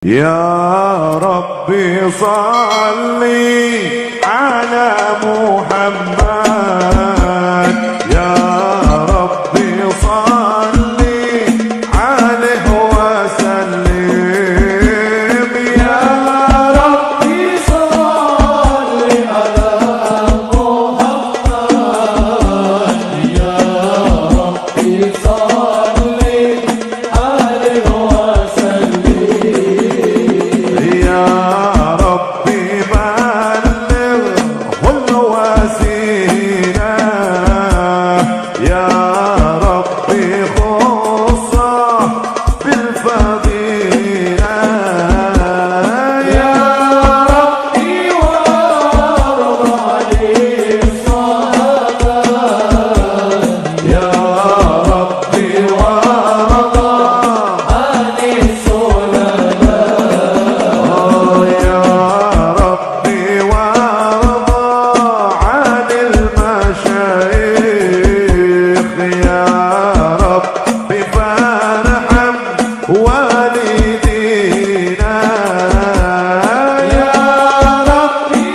يا ربي صلي على محمد، يا ربي صلي عليه وسلم، يا ربي صلي على محمد، يا ربي صلي عليه وسلم، يا ربي بلغه الوسيلة، يا ربي خصه بالفضيلة، يا ربي وارض عليه الصحابة، يا ربي وارض عن السلماء، يا ربي وارض عن المشايخ، يا ربي فارحم والدينا، يا ربي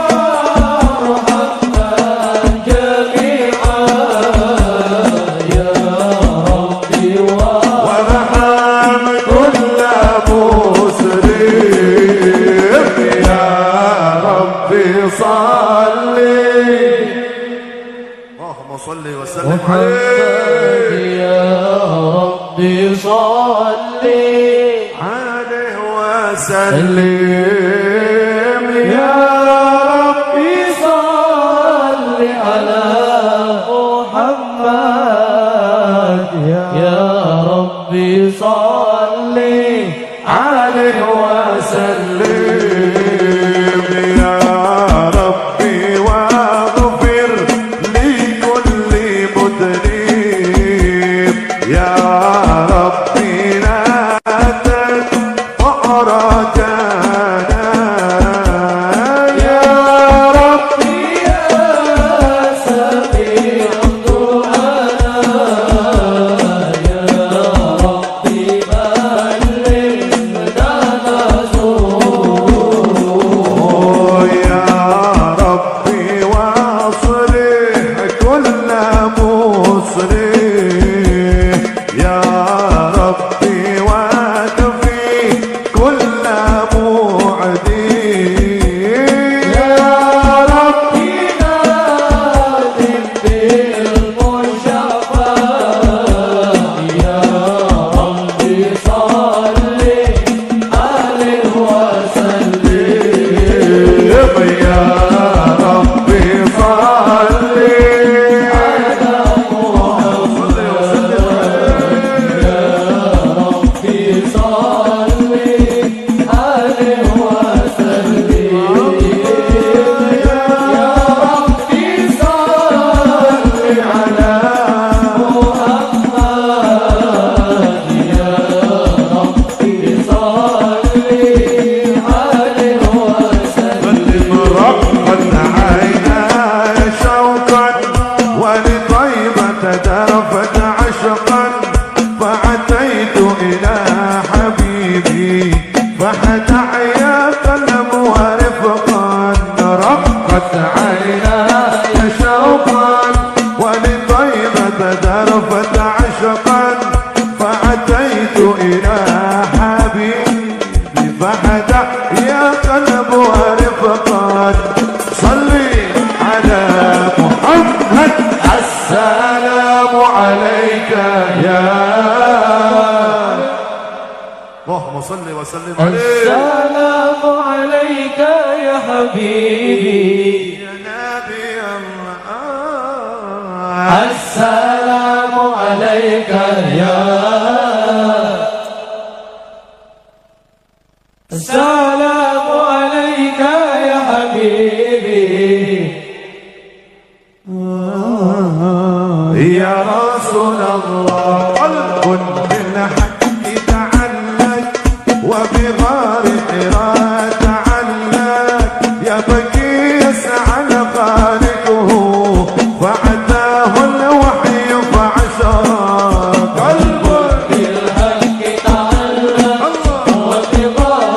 وارحمنا جميعا، يا ربي وارحم كل مسلم، يا ربي صلي، اللهم صل وسلم عليه، يا ربي صلي عليه وسلم، يا ربي صل على محمد، يا ربي صل عليه وسلم، يا ربي واغفر لكل مذنب، يا ربي لا تقطع رجانا، يا ربي يا سميع دعانا، يا ربي بلغنا نزول، يا ربي واصلح كل مصلح، يا ربي واكفي كل معدي، يا ربي نادم بالمشفى، يا ربي صل عليه وسلم، يا ربي صلي على محمد، يا ربي صل عليه وسلم، يا ربي صل على محمد، يا ربي صل عليه وسلم، رقت عيناي شوقا ولطيبة درفت عشقا، فأتيت إلى حبيبي فحتحيا قلبها رفقا، رقت عيناي شوقا ولطيبة درفت عشقا، فأتيت إلى حبيبي فحتحيا قلبها رفقا، صلي على محمد، السلام عليك يا، اللهم صل وسلم عليه، السلام عليك يا حبيبي، يا نبي الله، السلام عليك يا، السلام عليك يا حبيبي، يا رسول الله، قلب بالحق تعلق وبغار حراء تعلق، يبكي يسعى خالقه فأتاه الوحي فعشق، قلب بالحق تعلق وبغار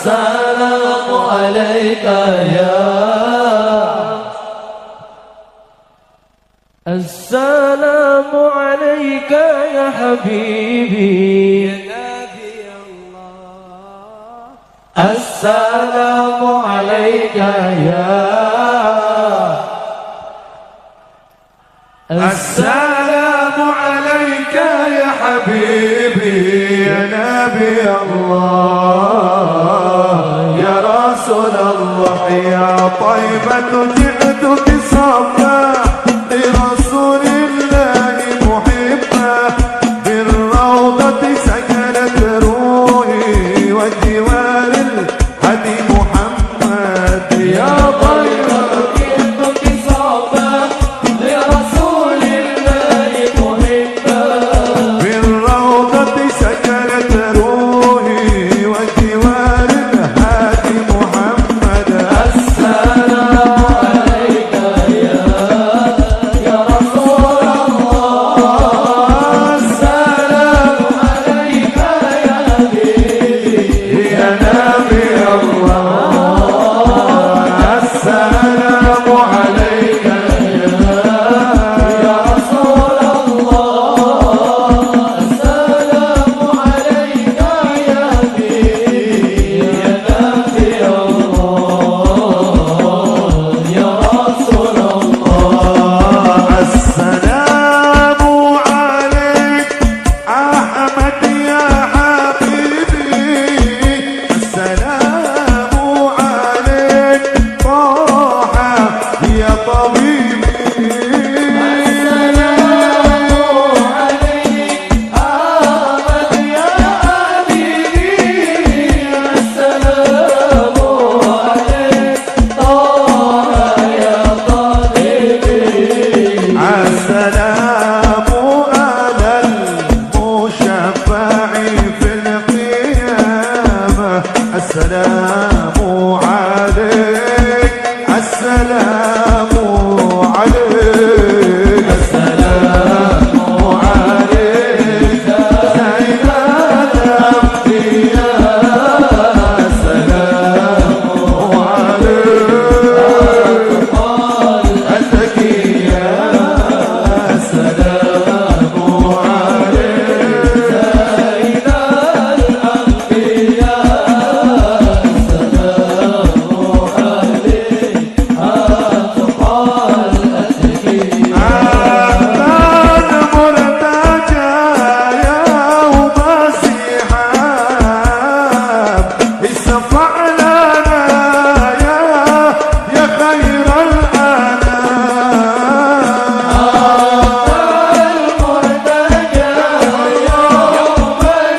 السلام عليك يا السلام عليك يا حبيبي يا نبي الله السلام عليك يا السلام عليك يا حبيبي يا نبي الله يا رسول الله يا طيبة جئتك صبا لرسول الله محبا بالروضة سكنت روحي وجوار الهدي محمد يا طيبة جئتك صبا لرسول الله محبا بالروضة سكنت روحي وجوار الهادي محمد السلام عليك يا رسول الله السلام عليك يا حبيبي يا نبي الله السلام عليك يا رسول الله السلام عليك يا حبيبي يا نبي الله يا رسول الله السلام عليك أحمد يا حبيبي السلام عليك طه يا طبيبي السلام عليك أحمد يا حبيبي السلام عليك طه يا طبيبي السلام على المشفع في القيامة السلام عليك السلام عليك السلام عليك سيد الأنبياء السلام عليك الزكية السلام عليك سيد الأنبياء السلام عليك أتقى الأتقياء أمان مرتجى يوم السحاب اشفع لنا يا خير المرتجى يوم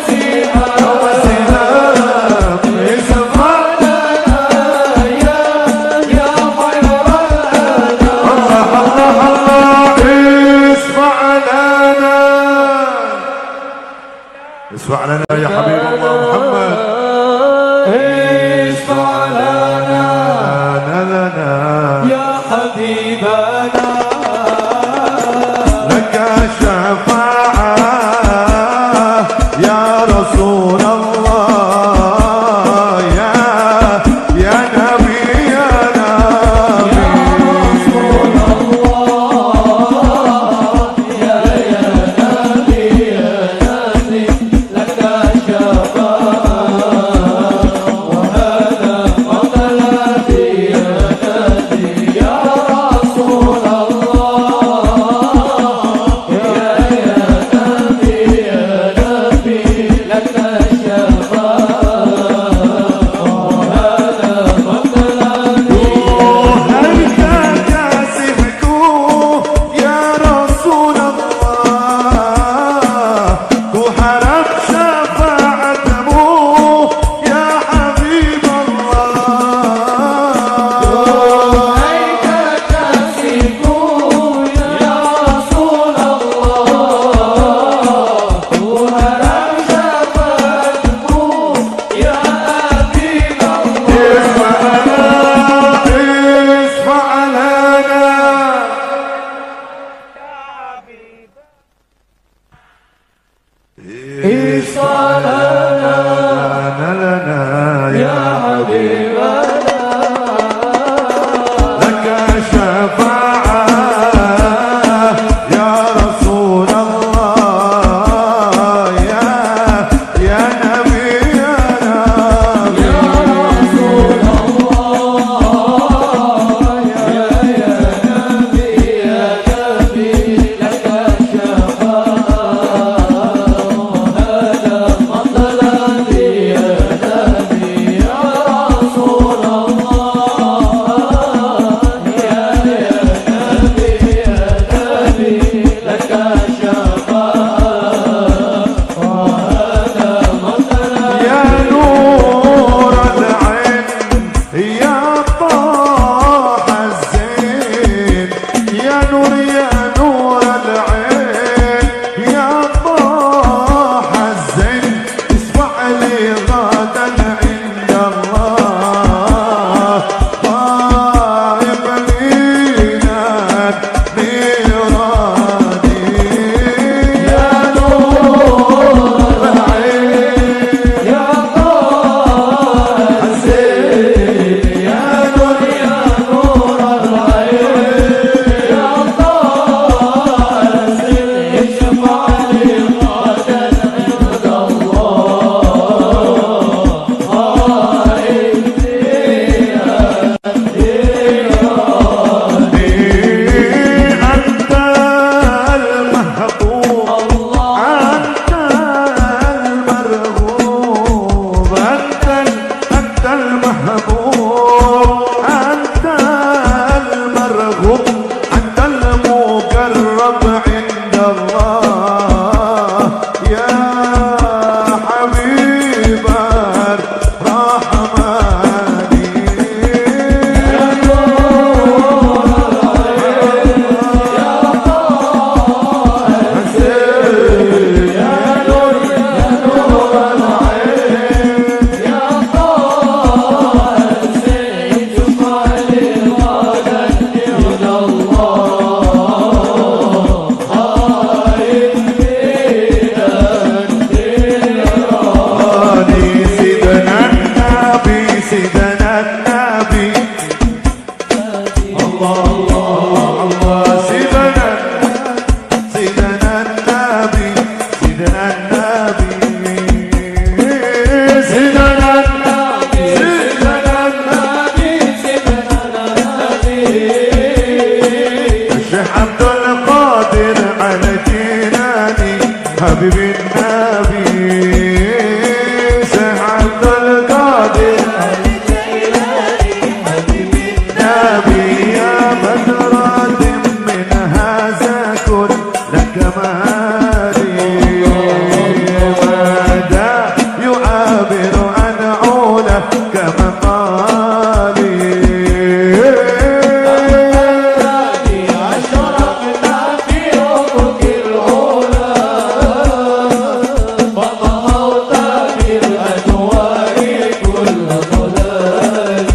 الزحام اشفع لنا يا خير الأنام الله اشفع لنا اشفع لنا يا حبيب الله محمد المحبوب أنت المرغوب أنت المقرب عند الله يا حبيب الرحمن يا نور العين يا طه الزين يا نور العين يا طه الزين شفع للغدا إلى الله خايف فينا انتظراني سيدنا النبي سيدنا النبي الله الله الله سيدنا سيدنا النبي سيدنا النبي سيدنا النبي سيدنا النبي سيدنا النبي الشيخ عبد القادر على جيلاني حبيب النبي الشيخ عبد القادر على جيلاني حبيب النبي يا بدرة من هذا كل كمالي ماذا يعابر عن عونه كمقالي أشرقنا في أفق العلا فضحوت بالأنوار كل ضلال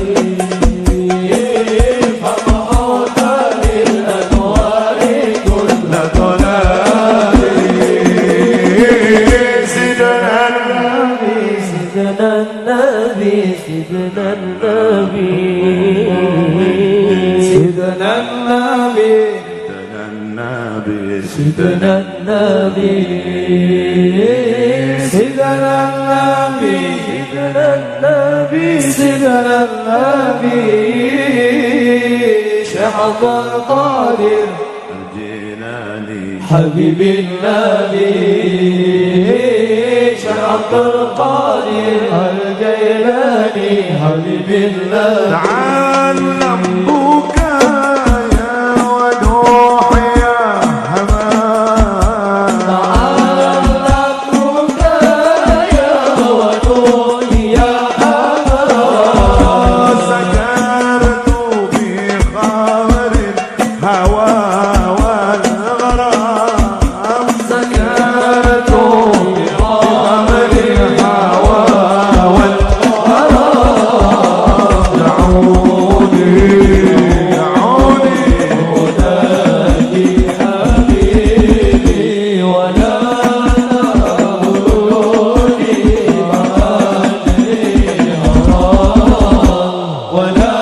فضحوت بالأنوار كل ضلال سيدنا النبي سيدنا النبي سيدنا النبي سيدنا النبي سيدنا النبي سيدنا النبي سيدنا النبي سيدنا النبي شيخ عبد القادر الجيلاني حبيب النبي شيخ عبد القادر الجيلاني حبيب النبي تعلم بكايا ونوح يا همان تعلمتك يا ونوح يا أمان سكرت بخمر الهوى والغرام سكرت بخمر الهوى والغرام دعوني أنادي حبيبي ولا تقولوني ما أدري حرام ولا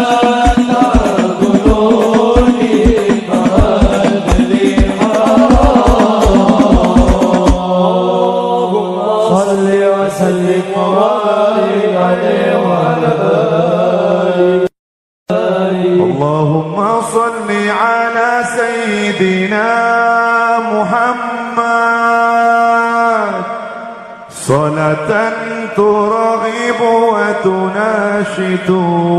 تقولوني ما أدري حرام صل وسلم وبارك عليه وعلى اللهم صل على سيدنا محمد صلاة ترغب وتناشد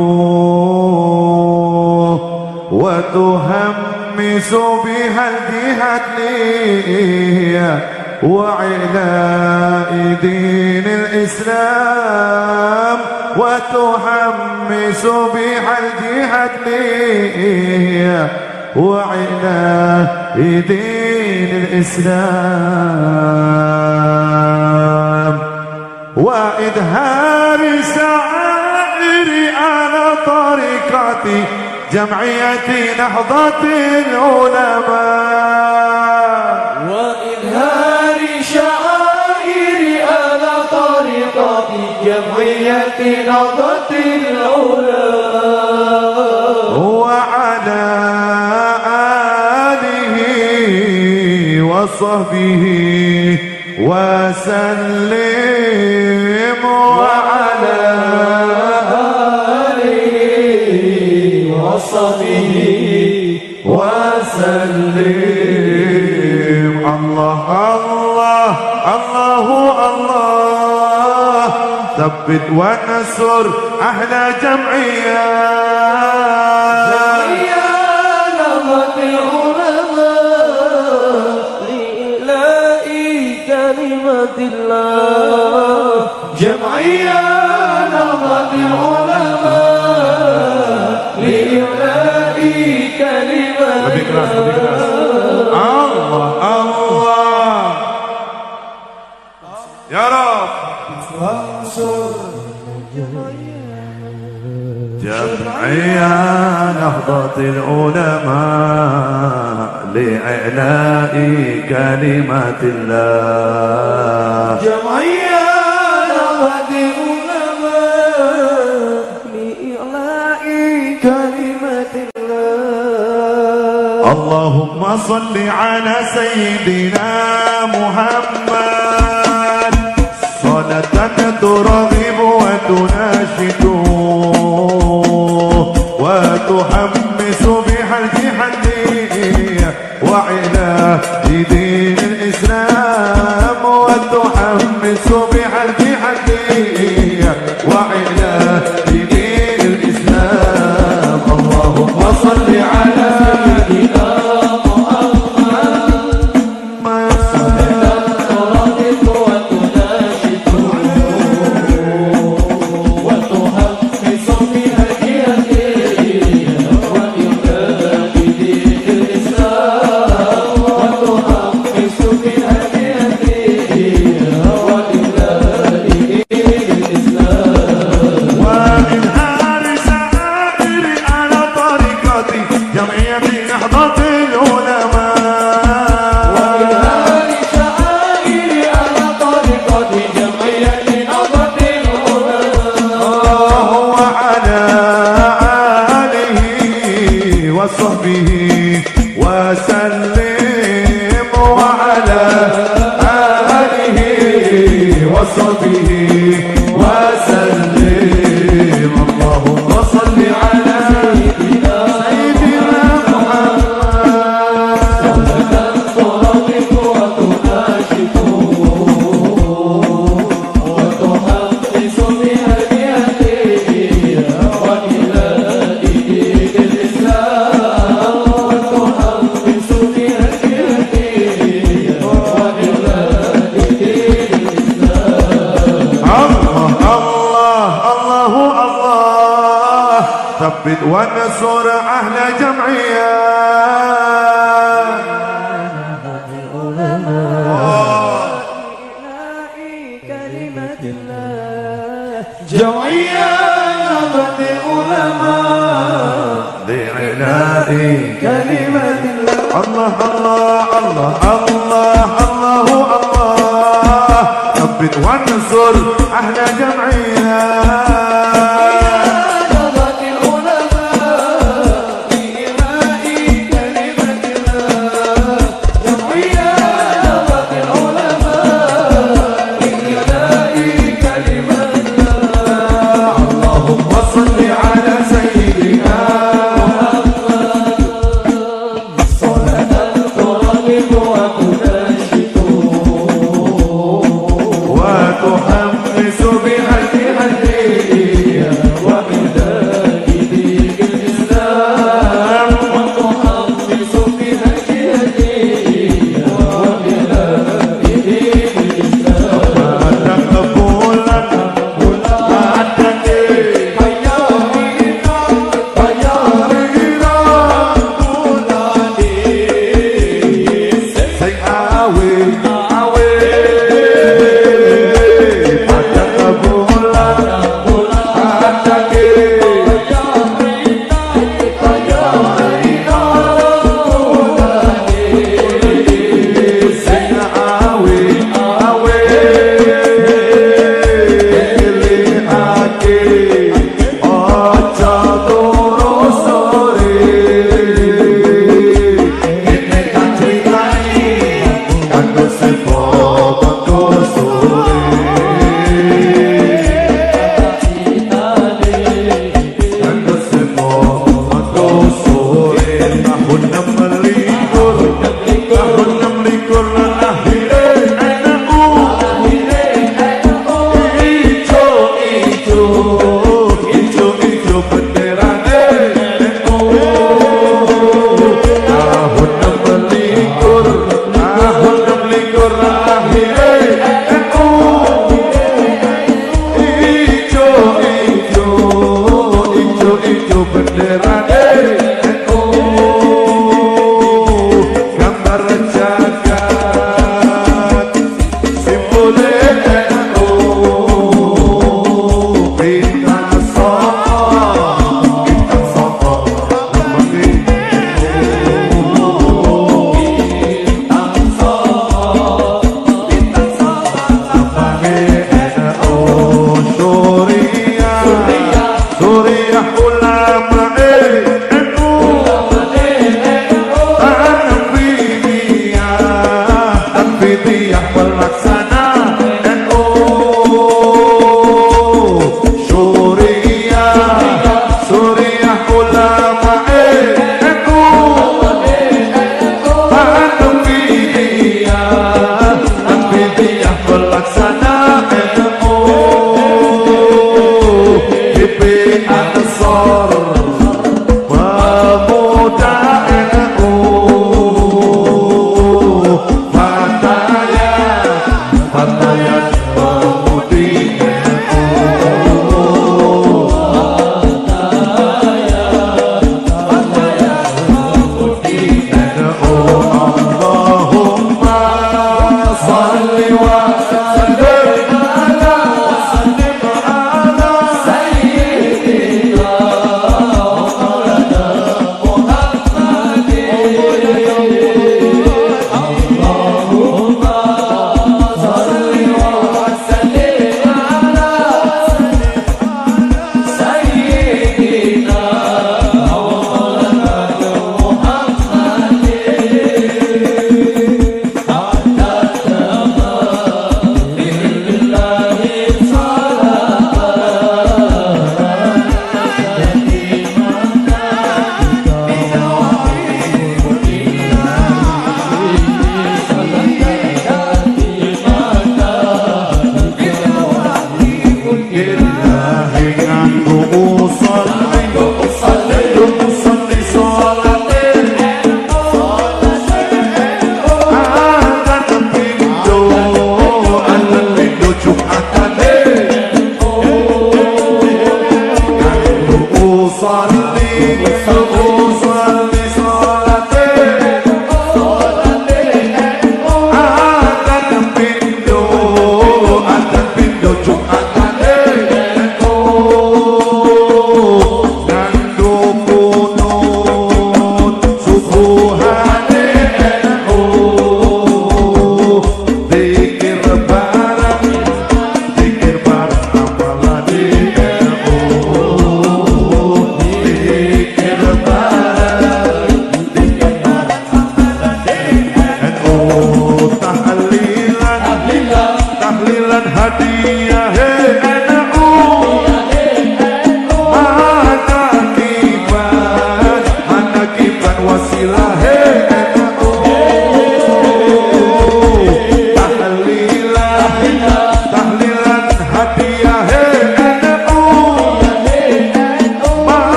وتهمس بها الجهاد لي وعلاء دين الإسلام وتحمس بها الجهاد لي وعلاء دين الإسلام وإظهار شعائر على طريقة جمعية نهضة العلماء وإظهار شعائر على طريقة جمعية نهضة العلماء وعلى آله وصحبه وسلم وعلى آله وصحبه وسلم. الله الله الله الله ثبت ونصر أحلى جمعية نهضة العلماء لإعلاء كلمة الله. جمعية نهضة العلماء لإعلاء كلمة الله الله يا رب. جمعية نهضة العلماء لإعلاء كلمة الله. جمعية نهضة العلماء لإعلاء كلمة الله. اللهم صل على سيدنا محمد صلاة ترغب وتناشد وتحمس بها الجهادية وعلى دين الإسلام وتحمس بها الجهادية وعلى دين الإسلام. اللهم صل على سيدنا وصحبه وسلم وعلى آله وصحبه وسلم. اللهم صل على سيدنا محمد ترغب وتناشد وتحمس بها الجهادية وإلى دين الإسلام وتحمس بها الجهادية وإلى دين الإسلام. الله الله الله الله. ثبت ونصر أهل جمعية جمعية نهضة العلماء لإعلاء كلمة الله الله الله الله الله الله. ثبت ونصر أهل جمعية نهضة العلماء لإعلاء كلمة الله. جمعية نهضة العلماء لإعلاء كلمة الله. اللهم صل على سيدنا صلاة ترغب وتناشد وتحمس بها الجهاد ulama NU Tanfidiyah pelaksana NU Suriah ulama NU Tanfidiyah pelaksana NU PP Ansor pemuda NU Fatayat pemudi Allahumma salli wa sallim ala sayyidina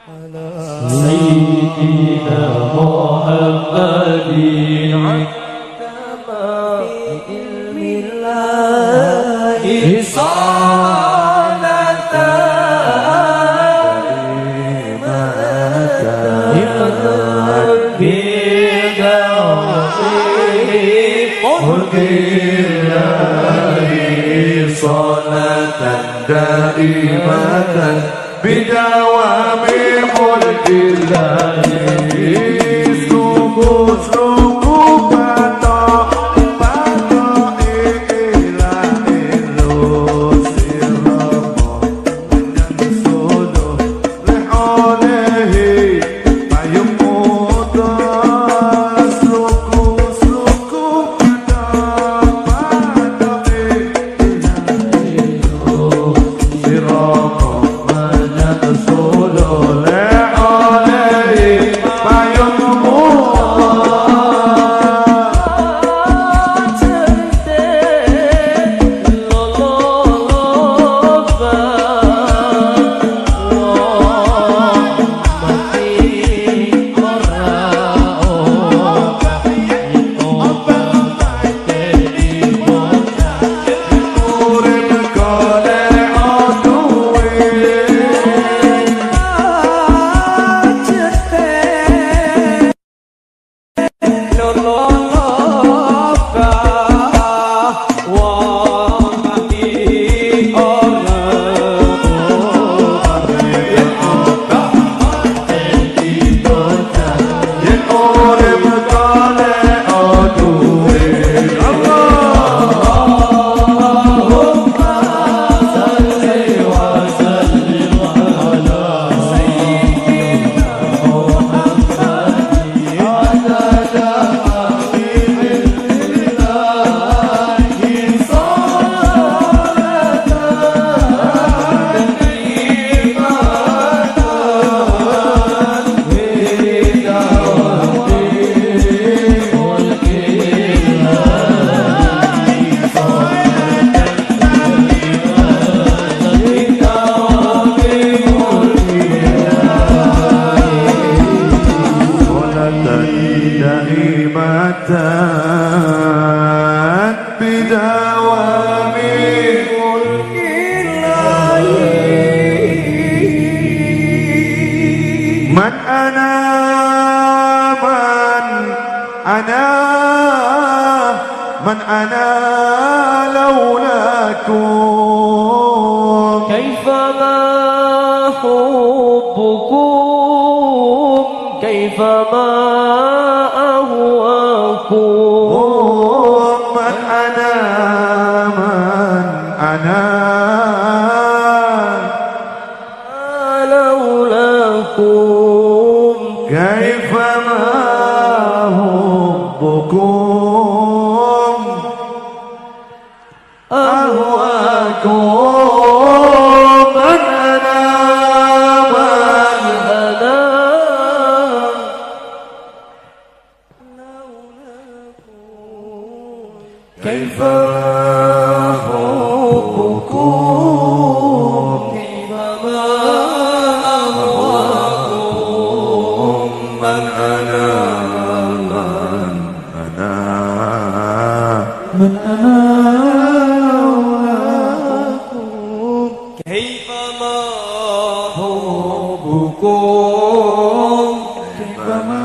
سيدنا محمد عندما بعلم الله صالة دائمة بدوام ملك الله سلوك pato ilah ilus siramo dan solo leh olehi payung muda sluku pato siramo dan solo leh olehi payung من أنا لولاكم كيفما حبكم كيفما أهواكم من أنا لولاكم كيفما حبكم أهواكم من أنا كيف حبكم كيفما أهواكم من أنا من أنا كيفما حبكم كيفما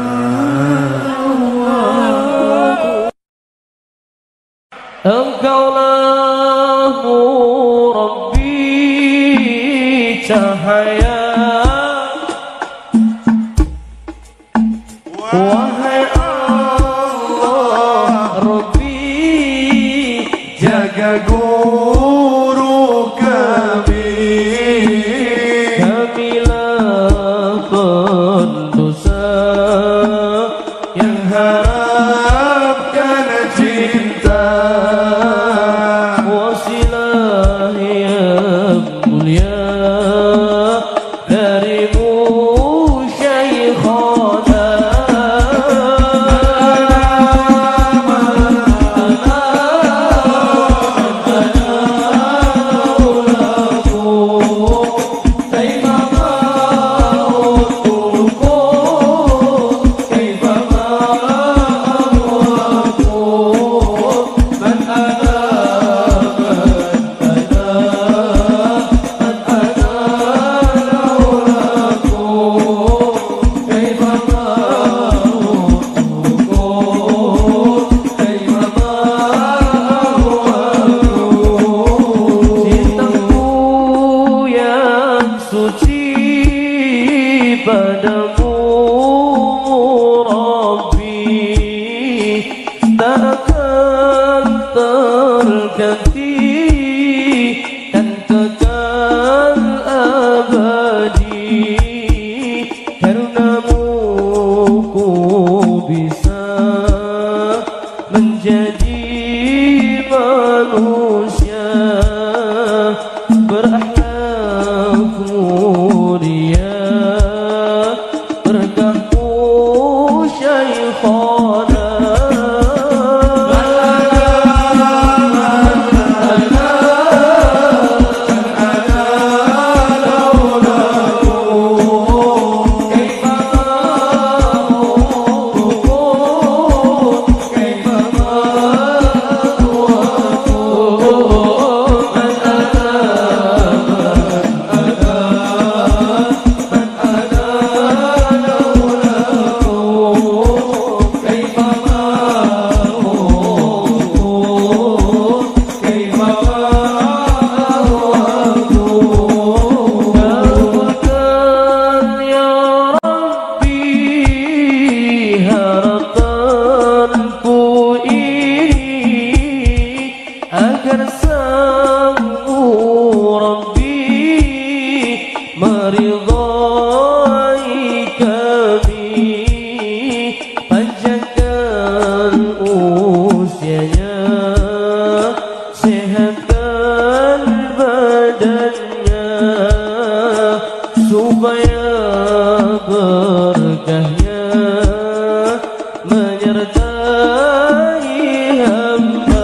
Engkaulah Rabbi cahaya, wahai Allah Rabbi jaga guru kami, kamilah pendosa yang harapkan cinta. wasilah yang mulia darimu Syekhana. ربي tak akan terganti dan kekal abadi. Karunamu ku bisa menjadi manusia berakhlak mulia. Berkahmu Syekhana agar sanggup Rabbi meridhai kami, panjangkan usianya, sehatkan badannya, supaya berkahnya menyertai hamba.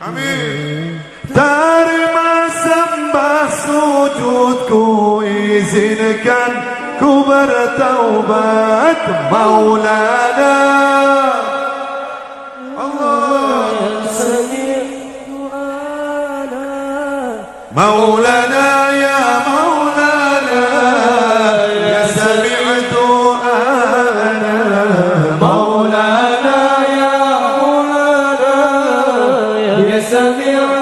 Amin. Terima sembah sujudku, izinkan ku bertaubat Maulana. Allah Maulana ya Maulana ya sami'tu ana Maulana ya Maulana ya sami'tu